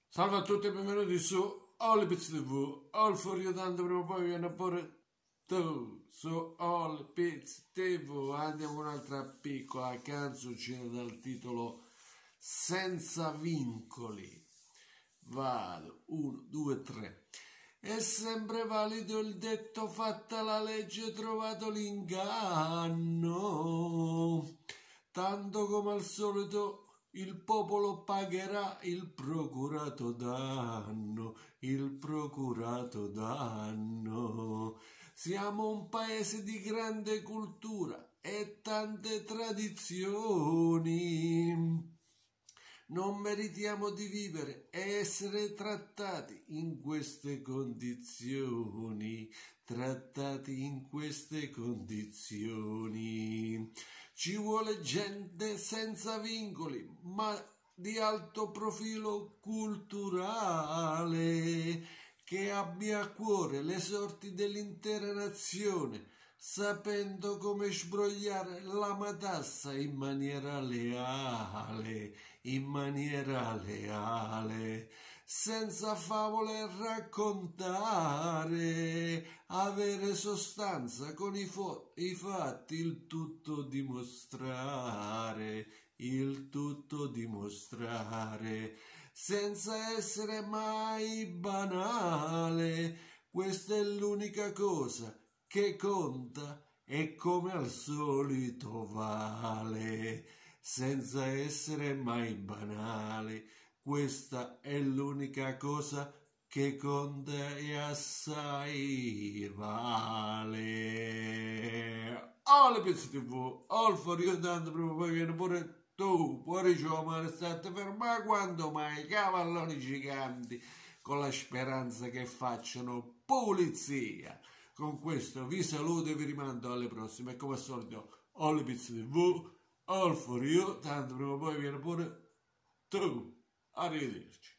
Salve a tutti e benvenuti su Olipits TV. All for you, tanto prima o poi viene pure tu su Olipits TV. Andiamo con un'altra piccola canzoncina dal titolo Senza vincoli. Vado, 1, 2, 3. È sempre valido il detto, fatta la legge, trovato l'inganno. Tanto come al solito il popolo pagherà il procurato danno, il procurato danno. Siamo un paese di grande cultura e tante tradizioni. Non meritiamo di vivere e essere trattati in queste condizioni, trattati in queste condizioni. Ci vuole gente senza vincoli, ma di alto profilo culturale, che abbia a cuore le sorti dell'intera nazione, sapendo come sbrogliare la matassa in maniera leale, senza favole raccontare, avere sostanza con i fatti, il tutto dimostrare, senza essere mai banale. Questa è l'unica cosa che conta e come al solito vale, senza essere mai banale. Questa è l'unica cosa che conta e assai vale. Olipits TV, all for you, tanto prima o poi viene pure tu. Fuori giù, ma state fermati quando mai, cavalloni giganti, con la speranza che facciano pulizia. Con questo vi saluto e vi rimando alle prossime. E come al solito, Olipits TV, all for you, tanto prima o poi viene pure tu. Arrivederci.